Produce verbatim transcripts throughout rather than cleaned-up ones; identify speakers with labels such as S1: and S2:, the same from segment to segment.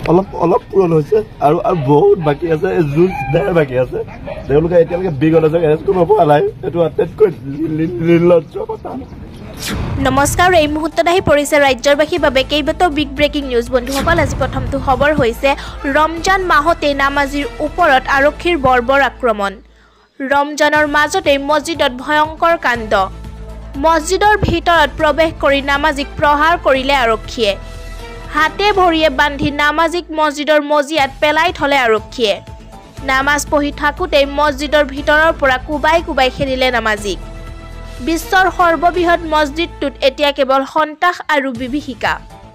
S1: অলপ অলপ পূৰণ হৈছে আৰু আৰু বহুত বাকী আছে জুন দেৰ বাকী আছে তেওঁলোকে এতিয়ালৈকে বিগত আছে এৰেষ্ট কৰিব পৰা নাই এইটো আটাইতকৈ নিৰ্লজ্জ কথা
S2: নমস্কাৰ এই মুহূৰ্তত আহি পৰিছে ৰাজ্যৰবাসীৰ বাবে কেইবাটাও বিগ ব্ৰেকিং নিউজ বন্ধুসকল আজি প্ৰথমটো খবৰ হৈছে ৰমজান মাহতে নামাজীৰ ওপৰত আৰক্ষীৰ বৰ্বৰ আক্ৰমণ ৰমজানৰ মাজতে মছজিদত ভয়ংকৰ কাণ্ড মছজিদৰ ভিতৰত প্ৰৱেশ কৰি নামাজীক প্ৰহাৰ কৰিলে আৰক্ষীয়ে হাতে ভৰিয়ে বান্ধি নামাজীক মছজিদৰ মজিয়াত পেলাই থলে আৰক্ষীয়ে নামাজ পঢ়ি থাকোঁতে মছজিদৰ ভিতৰৰ পৰা কুবাই কুবাই খেলিলে নামাজীক বিশ্বৰ সৰ্ববৃহৎ মছজিদটোত এতিয়া কেৱল সন্তাস আৰু বিভীষিকা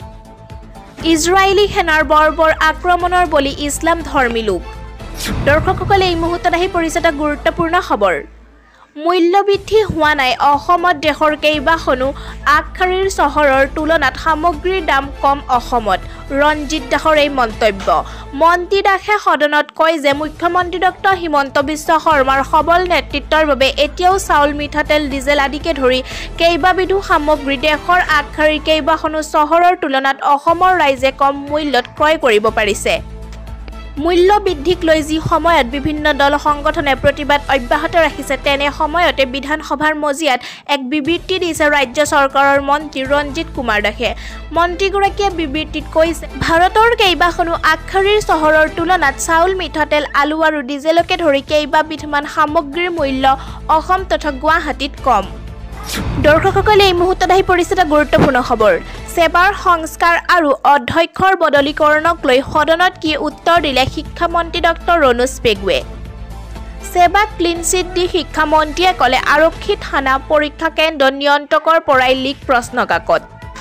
S2: ইজৰাইলী সেনাৰ বৰ্বৰ আক্ৰমণৰ বলি ইছলাম ধৰ্মী লোক দৰ্শকসকলে এই মুহূৰ্তত আহি পৰিছে এটা গুৰুত্বপূৰ্ণ খবৰ মূল্যবৃদ্ধি হোৱা নাই অসমত দেশৰ কেইবাখনো আগশাৰীৰ চহৰৰ তুলনাত সামগ্ৰীৰ দাম কম অসমত ৰঞ্জিত দাসৰ এই মন্তব্য মন্ত্ৰী দাসে সদনত কয় যে মুখ্যমন্ত্ৰী ডক্টৰ হিমন্ত বিশ্ব শৰ্মাৰ সবল নেতৃত্বৰ বাবে এতিয়াও চাউল মিঠাতেল ডিজেল আদিকে ধৰি কেইবাবিধো সামগ্ৰী দেশৰ আগশাৰীৰ কেইবাখনো চহৰৰ তুলনাত অসমৰ ৰাইজে কম মূল্যত ক্ৰয় কৰিব পাৰিছে মূল্য বৃদ্ধিক লৈ যি সময়ত বিভিন্ন দল সংগঠনে প্ৰতিবাদ অব্যাহত ৰাখিছে তেনে সময়তে বিধানসভাৰ মজিয়াত এক বিবৃতি দিছে ৰাজ্য চৰকাৰৰ মন্ত্ৰী ৰঞ্জিত কুমাৰ দাসে মন্ত্ৰীগৰাকীয়ে বিবৃতিত কৈছে ভাৰতৰ কেইবাখনো আগশাৰীৰ চহৰৰ তুলনাত চাউল মিঠাতেল আলু আৰু ডিজেলকে ধৰি কেইবাবিধমান সামগ্ৰীৰ মূল্য অসম তথা গুৱাহাটীত কম দৰ্শকসকলে এই মুহূৰ্তত আহি পৰিছে এটা গুৰুত্বপূৰ্ণ খবৰ সেবাৰ সংস্কাৰ আৰু অধ্যক্ষৰ বদলীকৰণক লৈ সদনত কি উত্তৰ দিলে শিক্ষামন্ত্ৰী ডক্টৰ ৰণোজ পেগুৱে সেবাক ক্লিন চিট দি শিক্ষামন্ত্ৰীয়ে ক'লে আৰক্ষী থানা পৰীক্ষা কেন্দ্ৰ নিয়ন্ত্ৰকৰ পৰাই লিক প্ৰশ্ন কাকত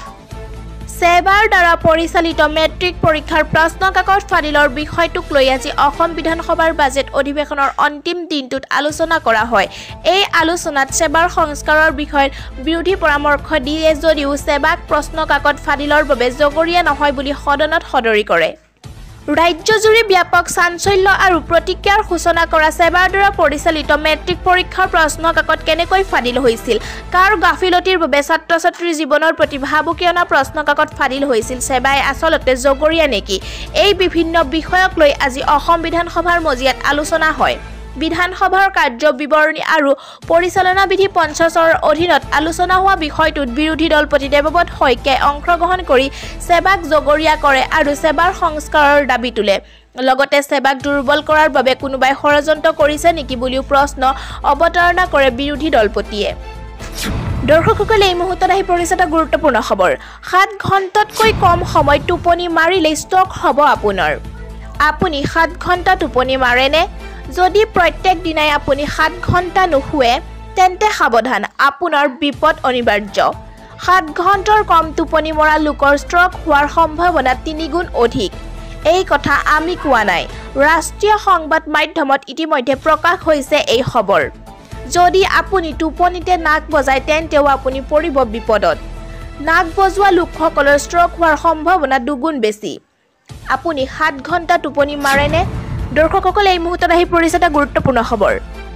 S2: সেবাৰ দ্বাৰা পৰিচালিত মেট্ৰিক পৰীক্ষাৰ প্ৰশ্ন কাকত ফাদিলৰ বিষয়টোক লৈ আজি অসম বিধানসভাৰ বাজেট অধিৱেশনৰ অন্তিম দিনটোত আলোচনা কৰা হয় এই আলোচনাত সেবাৰ সংস্কাৰৰ বিষয়ত বিৰোধী পৰামৰ্শ দিয়ে যদিও সেবাক প্ৰশ্ন কাকত ফাদিলৰ বাবে জগৰীয়া নহয় বুলি সদনত সদৰি কৰে ৰাজ্যজুৰি ব্যাপক চাঞ্চল্য আৰু প্ৰতিক্ৰিয়াৰ সূচনা কৰা সেবাৰ দ্বাৰা পৰিচালিত মেট্ৰিক পৰীক্ষাৰ প্ৰশ্ন কাকত কেনেকৈ ফাদিল হৈছিল কাৰ গাফিলতিৰ বাবে ছাত্ৰ ছাত্ৰীৰ জীৱনৰ প্ৰতি ভাবুকি অনা প্ৰশ্ন কাকত ফাদিল হৈছিল সেবাই আচলতে জগৰীয়া নেকি এই বিভিন্ন বিষয়ক লৈ আজি অসম বিধানসভাৰ মজিয়াত আলোচনা হয় বিধানসভাৰ কাৰ্য বিৱৰণী আৰু পৰিচালনা বিধি পঞ্চাশৰ অধীনত আলোচনা হোৱা বিষয়টোত বিৰোধী দলপতি দেৱব্ৰত শইকীয়াই অংশগ্ৰহণ কৰি সেবাক জগৰীয়া কৰে আৰু সেবাৰ সংস্কাৰৰ দাবী তোলে লগতে সেবাক দুৰ্বল কৰাৰ বাবে কোনোবাই ষড়যন্ত্ৰ কৰিছে নেকি বুলিও প্ৰশ্ন অৱতাৰণা কৰে বিৰোধী দলপতিয়ে দৰ্শকসকলে এই মুহূৰ্তত আহি পৰিছে এটা গুৰুত্বপূৰ্ণ খবৰ সাত ঘণ্টাতকৈ কম সময় টোপনি মাৰিলে ষ্ট্ৰক হ'ব আপোনাৰ আপুনি সাত ঘণ্টা টোপনি মাৰেনে যদি প্ৰত্যেক দিনাই আপুনি সাত ঘণ্টা নুশুৱে তেন্তে সাৱধান আপোনাৰ বিপদ অনিবাৰ্য সাত ঘণ্টাৰ কম টোপনি মৰা লোকৰ ষ্ট্ৰক হোৱাৰ সম্ভাৱনা তিনিগুণ অধিক এই কথা আমি কোৱা নাই ৰাষ্ট্ৰীয় সংবাদ মাধ্যমত ইতিমধ্যে প্ৰকাশ হৈছে এই খবৰ যদি আপুনি টোপনিতে নাক বজায় তেন্তেও আপুনি পৰিব বিপদত নাক বজোৱা লোকসকলৰ ষ্ট্ৰক হোৱাৰ সম্ভাৱনা দুগুণ বেছি আপুনি সাত ঘণ্টা টোপনি মাৰেনে দৰ্শকসকলে এই মুহূৰ্তত আহি পৰিছে এটা গুৰুত্বপূৰ্ণ খবৰ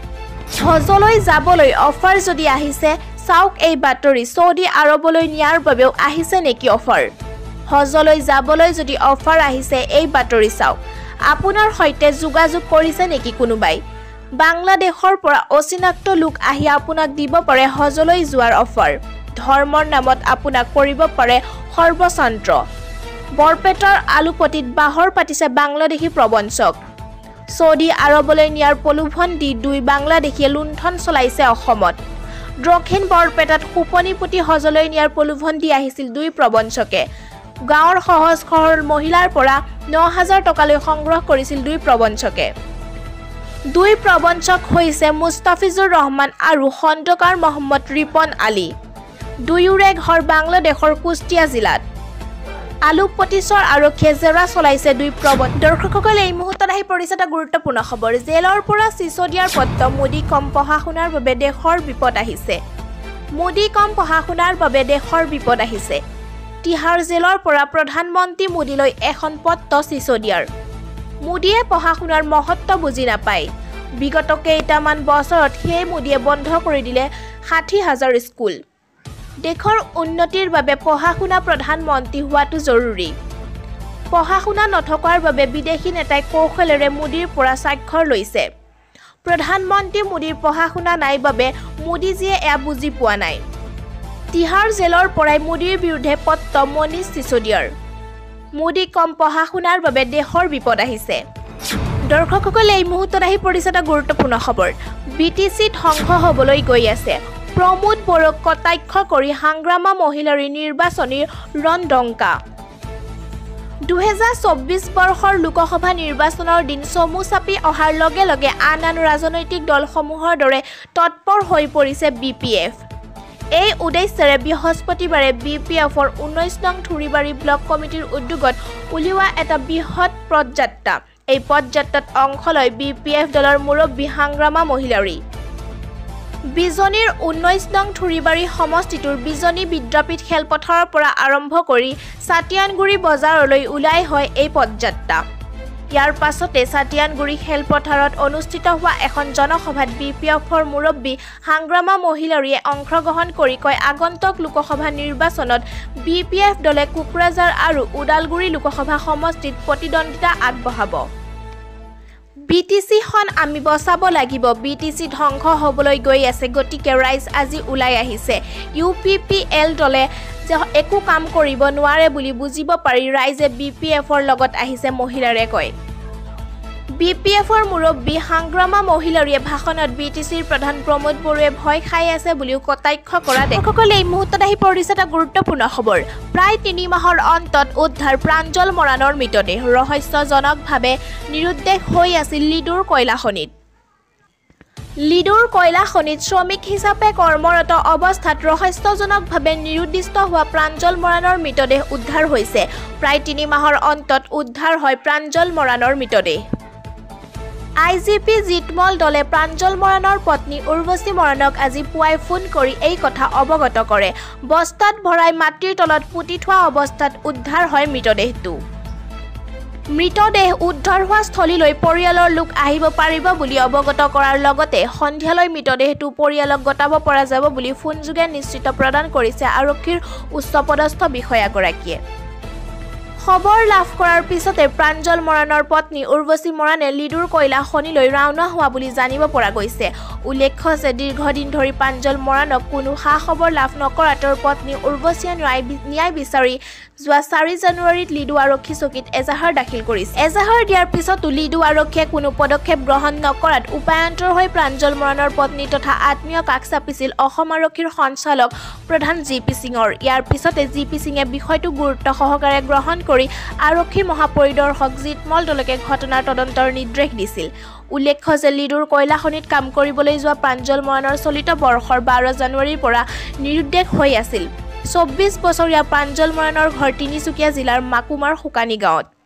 S2: হজলৈ যাবলৈ অফাৰ যদি আহিছে চাওক এই বাতৰি সৌদি আৰৱলৈ নিয়াৰ বাবেও আহিছে নেকি অফাৰ হজলৈ যাবলৈ যদি অফাৰ আহিছে এই বাতৰি চাওক আপোনাৰ সৈতে যোগাযোগ কৰিছে নেকি কোনোবাই বাংলাদেশৰ পৰা অচিনাক্ত লোক আহি আপোনাক দিব পাৰে হজলৈ যোৱাৰ অফাৰ ধৰ্মৰ নামত আপোনাক কৰিব পাৰে সৰ্বচন্ত্ৰ বৰপেটাৰ আলুপটিত বাহৰ পাতিছে বাংলাদেশী প্ৰবঞ্চক সৌদি আৰৱলৈ নিয়াৰ প্ৰলোভন দি দুই বাংলাদেশীয়ে লুণ্ঠন চলাইছে অসমত দক্ষিণ বৰপেটাত সুপনি পুতি হজলৈ নিয়াৰ প্ৰলোভন দি আহিছিল দুই প্ৰবঞ্চকে গাঁৱৰ সহজ সৰল মহিলাৰ পৰা ন হাজাৰ টকালৈ সংগ্ৰহ কৰিছিল দুই প্ৰবঞ্চকে দুই প্ৰবঞ্চক হৈছে মুস্তাফিজুৰ ৰহমান আৰু খণ্ডকাৰ মহম্মদ ৰিপন আলী দুয়োৰে ঘৰ বাংলাদেশৰ কুষ্টিয়া জিলাত আলুপটিছৰ আৰক্ষীয়ে জেৰা চলাইছে দুই প্ৰবঞ্চক দৰ্শকসকলে এই মুহূৰ্তত আহি পৰিছে এটা গুৰুত্বপূৰ্ণ খবৰ জেলৰ পৰা চিচদিয়াৰ পত্ৰ মোদী কম পঢ়া শুনাৰ বাবে দেশৰ বিপদ আহিছে মোদী কম পঢ়া শুনাৰ বাবে দেশৰ বিপদ আহিছে তিহাৰ জেলৰ পৰা প্ৰধানমন্ত্ৰী মোদীলৈ এখন পত্ৰ চিচদিয়াৰ মোদীয়ে পঢ়া শুনাৰ মহত্ব বুজি নাপায় বিগত কেইটামান বছৰত সেই মোদীয়ে বন্ধ কৰি দিলে ষাঠি হাজাৰ স্কুল দেশৰ উন্নতিৰ বাবে পঢ়া শুনা প্ৰধানমন্ত্ৰী হোৱাটো জৰুৰী পঢ়া শুনা নথকাৰ বাবে বিদেশী নেতাই কৌশলেৰে মোদীৰ পৰা স্বাক্ষৰ লৈছে প্ৰধানমন্ত্ৰী মোদীৰ পঢ়া শুনা নাই বাবে মোদীজীয়ে এয়া বুজি পোৱা নাই তিহাৰ জেলৰ পৰাই মোদীৰ বিৰুদ্ধে পত্ৰ মনীষ সিসোদিয়াৰ মোদী কম পঢ়া শুনাৰ বাবে দেশৰ বিপদ আহিছে দৰ্শকসকলে এই মুহূৰ্তত আহি পৰিছে এটা গুৰুত্বপূৰ্ণ খবৰ বিটিচি ধ্বংস হ'বলৈ গৈ আছে প্ৰমোদ বড়োক কটাক্ষ কৰি হাংগ্ৰামা মহিলাৰ নিৰ্বাচনী ৰণডংকা দুহেজাৰ চৌব্বিছ বৰ্ষৰ লোকসভা নিৰ্বাচনৰ দিন চমু চাপি অহাৰ লগে লগে আন আন ৰাজনৈতিক দলসমূহৰ দৰে তৎপৰ হৈ পৰিছে বি পি এফ এই উদ্দেশ্যেৰে বৃহস্পতিবাৰে বি পি এফৰ ঊনৈছ নং থুৰিবাৰী ব্লক কমিটিৰ উদ্যোগত উলিওৱা এটা বৃহৎ পদযাত্ৰা এই পদযাত্ৰাত অংশ লয় বি পি এফ দলৰ মুৰব্বী হাংগ্ৰামা মহিলাৰী বিজনীৰ ঊনৈছ নং থুৰিবাৰী সমষ্টিটোৰ বিজনী বিদ্যাপীঠ খেলপথাৰৰ পৰা আৰম্ভ কৰি চাতিয়ানগুৰি বজাৰলৈ ওলাই হয় এই পদযাত্ৰা ইয়াৰ পাছতে চাতিয়ানগুৰি খেলপথাৰত অনুষ্ঠিত হোৱা এখন জনসভাত বি পি এফৰ মুৰব্বী হাংগ্ৰামা মহিলাৰীয়ে অংশগ্ৰহণ কৰি কয় আগন্তুক লোকসভা নিৰ্বাচনত বি পি এফ দলে কোকৰাঝাৰ আৰু ওদালগুৰি লোকসভা সমষ্টিত প্ৰতিদ্বন্দ্বিতা আগবঢ়াব বিটিচিখন আমি বচাব লাগিব বিটিচি ধ্বংস হ'বলৈ গৈ আছে গতিকে ৰাইজ আজি ওলাই আহিছে ইউ পি পি এল দলে যে একো কাম কৰিব নোৱাৰে বুলি বুজিব পাৰি ৰাইজে বি পি এফৰ লগত আহিছে মহিলাৰে কয় বি পি এফৰ মুৰব্বী হাংগ্ৰামা মহিলাৰীয়ে ভাষণত বিটিচিৰ প্ৰধান প্ৰমোদ বড়োৱে ভয় খাই আছে বুলিও কটাক্ষ কৰা দৰ্শকসকলে এই মুহূৰ্তত আহি পৰিছে এটা গুৰুত্বপূৰ্ণ খবৰ প্ৰায় তিনি মাহৰ অন্তত উদ্ধাৰ প্ৰাঞ্জল মৰাণৰ মৃতদেহ ৰহস্যজনকভাৱে নিৰুদ্দেশ হৈ আছিল লিডুৰ কয়লাখনিত লিডুৰ কয়লাখনিত শ্ৰমিক হিচাপে কৰ্মৰত অৱস্থাত ৰহস্যজনকভাৱে নিৰুদ্দিষ্ট হোৱা প্ৰাঞ্জল মৰাণৰ মৃতদেহ উদ্ধাৰ হৈছে প্ৰায় তিনি মাহৰ অন্তত উদ্ধাৰ হয় প্ৰাঞ্জল মৰাণৰ মৃতদেহ আই জি পি জিতমল দলে প্ৰাঞ্জল মৰাণৰ পত্নী উৰ্বশী মৰাণক আজি পুৱাই ফোন কৰি এই কথা অৱগত কৰে বস্তাত ভৰাই মাটিৰ তলত পুতি থোৱা অৱস্থাত উদ্ধাৰ হয় মৃতদেহটো মৃতদেহ উদ্ধাৰ হোৱা স্থলীলৈ পৰিয়ালৰ লোক আহিব পাৰিব বুলি অৱগত কৰাৰ লগতে সন্ধিয়ালৈ মৃতদেহটো পৰিয়ালক গতাব পৰা যাব বুলি ফোনযোগে নিশ্চিত প্ৰদান কৰিছে আৰক্ষীৰ উচ্চপদস্থ বিষয়াগৰাকীয়ে খবৰ লাভ কৰাৰ পিছতে প্ৰাঞ্জল মৰাণৰ পত্নী উৰ্বশী মৰাণে লিডুৰ কয়লা খনিলৈ ৰাওনা হোৱা বুলি জানিব পৰা গৈছে উল্লেখ্য যে দীৰ্ঘদিন ধৰি প্ৰাঞ্জল মৰাণক কোনো খা খবৰ লাভ নকৰা তেওঁৰ পত্নী উৰ্বশীয়ে ন্যায় বিচাৰি যোৱা চাৰি জানুৱাৰীত লিডু আৰক্ষী চকীত এজাহাৰ দাখিল কৰিছে এজাহাৰ দিয়াৰ পিছতো লিডু আৰক্ষীয়ে কোনো পদক্ষেপ গ্ৰহণ নকৰাত উপায়ন্তৰ হৈ প্ৰাঞ্জল মৰাণৰ পত্নী তথা আত্মীয় কাষ চাপিছিল অসম আৰক্ষীৰ সঞ্চালক প্ৰধান জি পি সিঙৰ ইয়াৰ পিছতে জি পি সিঙে বিষয়টো গুৰুত্ব সহকাৰে গ্ৰহণ কৰি আৰক্ষী মহাপৰিদৰ্শক জিতমল দলকে ঘটনাৰ তদন্তৰ নিৰ্দেশ দিছিল উল্লেখ্য যে লিডুৰ কয়লাখনিত কাম কৰিবলৈ যোৱা প্ৰাঞ্জল মৰাণৰ চলিত বৰ্ষৰ বাৰ জানুৱাৰীৰ পৰা নিৰুদ্দেশ হৈ আছিল চৌব্বিছ বছৰীয়া প্ৰাঞ্জল মৰাণৰ ঘৰ তিনিচুকীয়া জিলাৰ মাকুমাৰ শুকানী গাঁৱত